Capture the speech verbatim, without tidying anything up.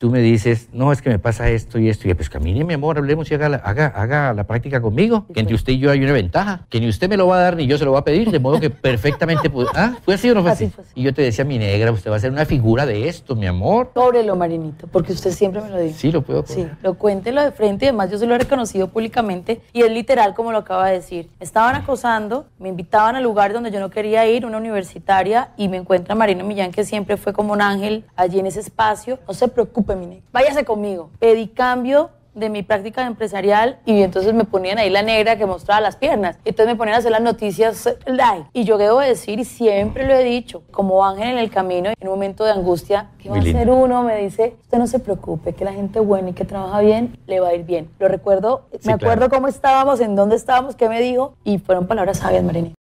tú me dices, no, es que me pasa esto y esto, y yo, pues camine, mi amor, hablemos y haga la, haga, haga la práctica conmigo, que entre usted y yo hay una ventaja, que ni usted me lo va a dar ni yo se lo voy a pedir, de modo que perfectamente, puede... ¿ah? ¿Fue así o no fue así? Así fue así. Y yo te decía, mi negra, usted va a ser una figura de esto, mi amor. Cóbrelo, Marinito, porque usted siempre me lo dice. Sí, lo puedo cobrar. Sí, lo cuéntelo de frente y además yo se lo he reconocido públicamente y es literal como lo acaba de decir. Me estaban acosando, me invitaban al lugar donde yo no quería ir, una universitaria, y me encuentra Marina Millán, que siempre fue como un ángel allí en ese espacio. No se preocupe, mi negra, váyase conmigo. Pedí cambio de mi práctica empresarial y entonces me ponían ahí la negra que mostraba las piernas. Entonces me ponían a hacer las noticias live. Y yo debo decir, y siempre lo he dicho, como ángel en el camino, en un momento de angustia, ¿qué va a hacer uno? Me dice, usted no se preocupe, que la gente buena y que trabaja bien, le va a ir bien. Lo recuerdo, Sí, me acuerdo claro. cómo estábamos, en dónde estábamos, qué me dijo, y fueron palabras sabias, Marini.